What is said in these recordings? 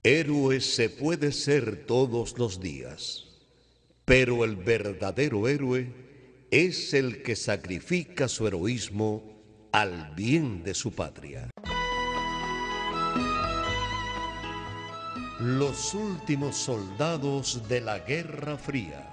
Héroe se puede ser todos los días, pero el verdadero héroe es el que sacrifica su heroísmo al bien de su patria. Los últimos soldados de la Guerra Fría.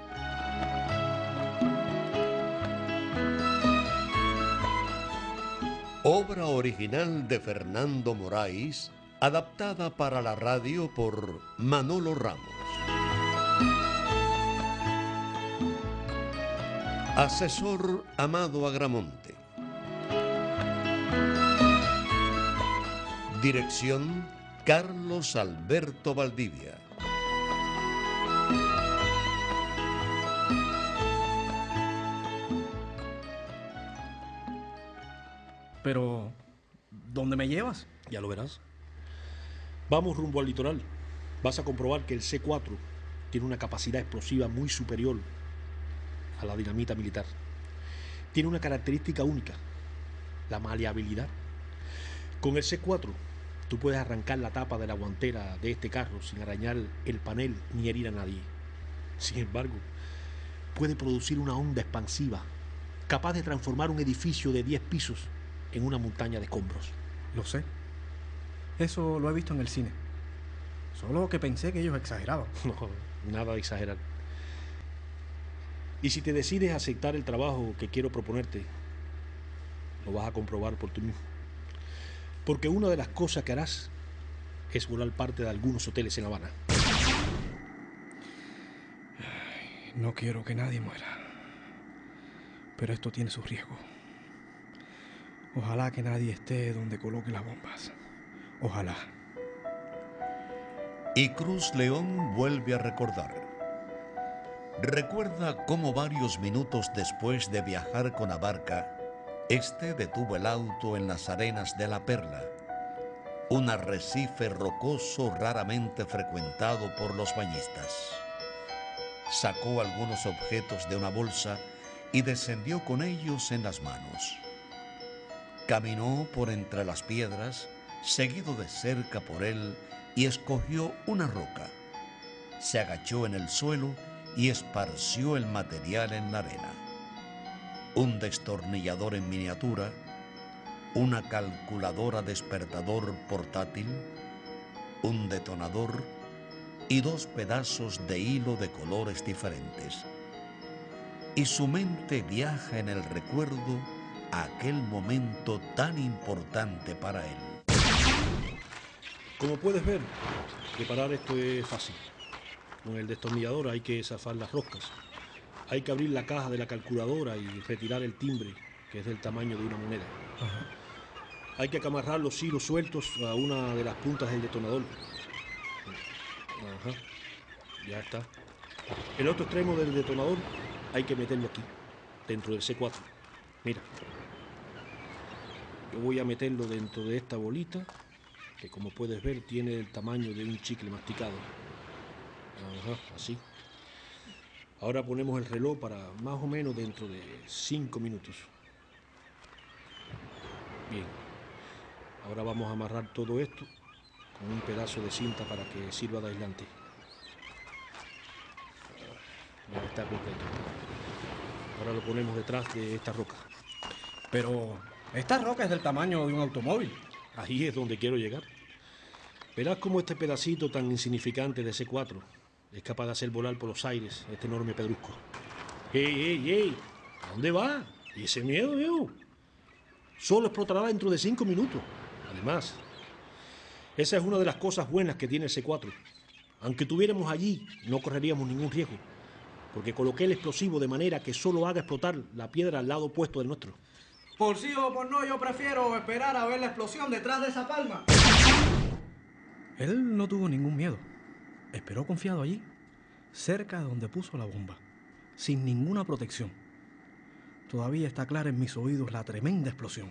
Obra original de Fernando Moraes, adaptada para la radio por Manolo Ramos. Asesor Amado Agramonte. Dirección Carlos Alberto Valdivia. Pero, ¿dónde me llevas? Ya lo verás. Vamos rumbo al litoral. Vas a comprobar que el C4 tiene una capacidad explosiva muy superior a la dinamita militar. Tiene una característica única, la maleabilidad. Con el C4 tú puedes arrancar la tapa de la guantera de este carro sin arañar el panel ni herir a nadie. Sin embargo, puede producir una onda expansiva capaz de transformar un edificio de 10 pisos en una montaña de escombros. Lo sé. Eso lo he visto en el cine. Solo que pensé que ellos exageraban. No, nada de exagerar. Y si te decides a aceptar el trabajo que quiero proponerte, lo vas a comprobar por ti mismo. Porque una de las cosas que harás es volar parte de algunos hoteles en La Habana. No quiero que nadie muera. Pero esto tiene su riesgo. Ojalá que nadie esté donde coloque las bombas. Ojalá. Y Cruz León vuelve a recordar. Recuerda cómo varios minutos después de viajar con Abarca, este detuvo el auto en las arenas de La Perla, un arrecife rocoso raramente frecuentado por los bañistas. Sacó algunos objetos de una bolsa y descendió con ellos en las manos. Caminó por entre las piedras, seguido de cerca por él, y escogió una roca. Se agachó en el suelo y esparció el material en la arena. Un destornillador en miniatura, una calculadora despertador portátil, un detonador y 2 pedazos de hilo de colores diferentes. Y su mente viaja en el recuerdo a aquel momento tan importante para él. Como puedes ver, preparar esto es fácil. Con el destornillador hay que zafar las roscas. Hay que abrir la caja de la calculadora y retirar el timbre, que es del tamaño de una moneda. Ajá. Hay que amarrar los hilos sueltos a una de las puntas del detonador. Ajá, ya está. El otro extremo del detonador hay que meterlo aquí, dentro del C4. Mira. Yo voy a meterlo dentro de esta bolita, que como puedes ver tiene el tamaño de un chicle masticado. Ajá, así. Ahora ponemos el reloj para más o menos dentro de 5 minutos. Bien. Ahora vamos a amarrar todo esto con un pedazo de cinta para que sirva de aislante. Ya está completo. Ahora lo ponemos detrás de esta roca. Pero esta roca es del tamaño de un automóvil. Ahí es donde quiero llegar. Verás cómo este pedacito tan insignificante de C4 es capaz de hacer volar por los aires este enorme pedrusco. ¡Ey, ey, ey! ¿A dónde va? ¿Y ese miedo, viejo? Solo explotará dentro de 5 minutos. Además, esa es una de las cosas buenas que tiene el C4. Aunque estuviéramos allí, no correríamos ningún riesgo, porque coloqué el explosivo de manera que solo haga explotar la piedra al lado opuesto del nuestro. Por sí o por no, yo prefiero esperar a ver la explosión detrás de esa palma. Él no tuvo ningún miedo. Esperó confiado allí, cerca de donde puso la bomba, sin ninguna protección. Todavía está clara en mis oídos la tremenda explosión.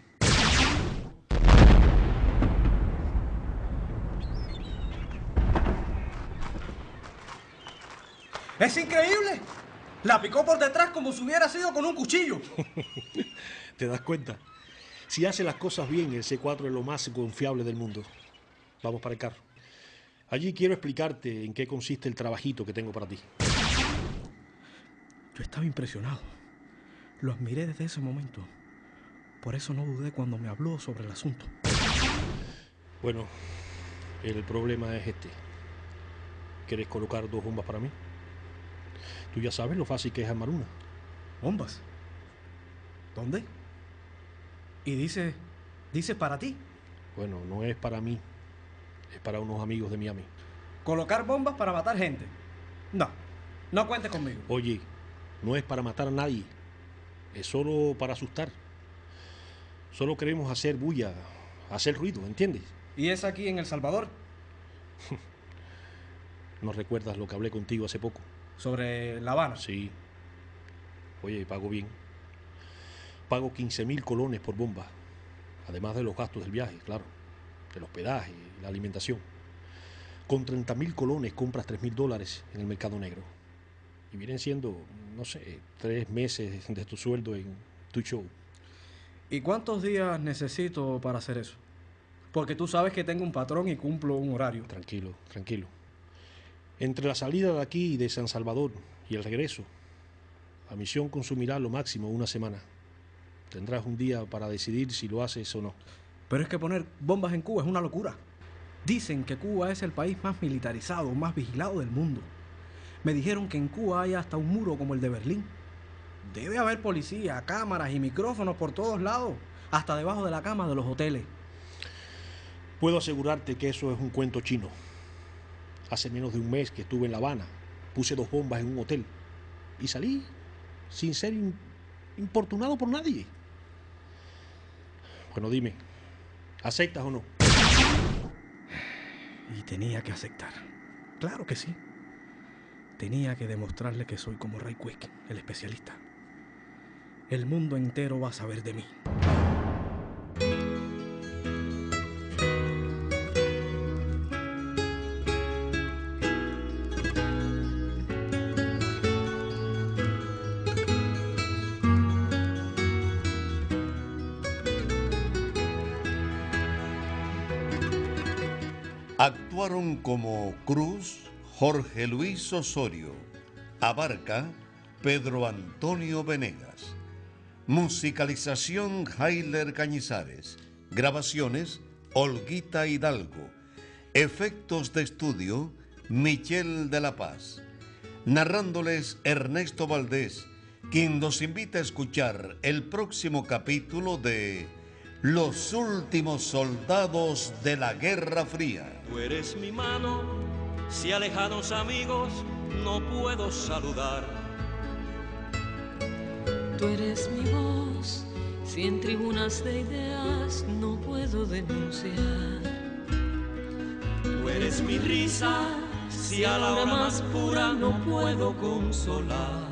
¡Es increíble! La picó por detrás como si hubiera sido con un cuchillo. ¿Te das cuenta? Si hace las cosas bien, el C4 es lo más confiable del mundo. Vamos para el carro. Allí quiero explicarte en qué consiste el trabajito que tengo para ti. Yo estaba impresionado. Lo admiré desde ese momento. Por eso no dudé cuando me habló sobre el asunto. Bueno, el problema es este. ¿Quieres colocar 2 bombas para mí? Tú ya sabes lo fácil que es armar una. ¿Bombas? ¿Dónde? Y dice para ti. Bueno, no es para mí. Es para unos amigos de Miami. ¿Colocar bombas para matar gente? No cuentes conmigo. Oye, no es para matar a nadie. Es solo para asustar. Solo queremos hacer bulla, hacer ruido, ¿entiendes? ¿Y es aquí en El Salvador? ¿No recuerdas lo que hablé contigo hace poco? ¿Sobre La Habana? Sí. Oye, pago bien. Pago 15.000 colones por bomba. Además de los gastos del viaje, claro. El hospedaje y la alimentación. Con 30.000 colones compras $3.000 en el mercado negro. Y vienen siendo, no sé, 3 meses de tu sueldo en tu show. ¿Y cuántos días necesito para hacer eso? Porque tú sabes que tengo un patrón y cumplo un horario. Tranquilo, tranquilo. Entre la salida de aquí de San Salvador y el regreso, la misión consumirá lo máximo 1 semana. Tendrás un día para decidir si lo haces o no. Pero es que poner bombas en Cuba es una locura. Dicen que Cuba es el país más militarizado, más vigilado del mundo. Me dijeron que en Cuba hay hasta un muro como el de Berlín. Debe haber policía, cámaras y micrófonos por todos lados, hasta debajo de la cama de los hoteles. Puedo asegurarte que eso es un cuento chino. Hace menos de un mes que estuve en La Habana, puse 2 bombas en un hotel y salí sin ser importunado por nadie. Bueno, dime, ¿aceptas o no? Y tenía que aceptar. Claro que sí. Tenía que demostrarle que soy como Ray Quick, el especialista. El mundo entero va a saber de mí. Actuaron como Cruz, Jorge Luis Osorio, Abarca, Pedro Antonio Venegas. Musicalización, Jailer Cañizares. Grabaciones, Olguita Hidalgo. Efectos de estudio, Michel de la Paz. Narrándoles Ernesto Valdés, quien nos invita a escuchar el próximo capítulo de Los últimos soldados de la Guerra Fría. Tú eres mi mano, si a lejanos amigos no puedo saludar. Tú eres mi voz, si en tribunas de ideas no puedo denunciar. Tú eres mi risa, si a la hora más pura no puedo consolar.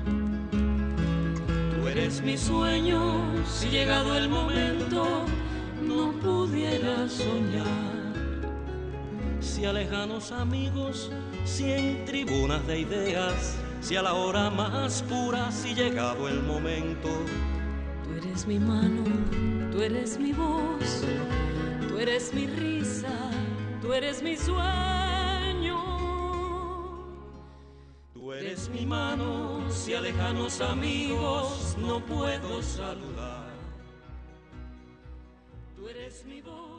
Tú eres mi sueño, si llegado el momento no pudiera soñar. Si a lejanos amigos, si en tribunas de ideas, si a la hora más pura, si llegado el momento. Tú eres mi mano, tú eres mi voz, tú eres mi risa, tú eres mi sueño. Tú eres mi mano, si a lejanos amigos no puedo saludar. Tú eres mi voz.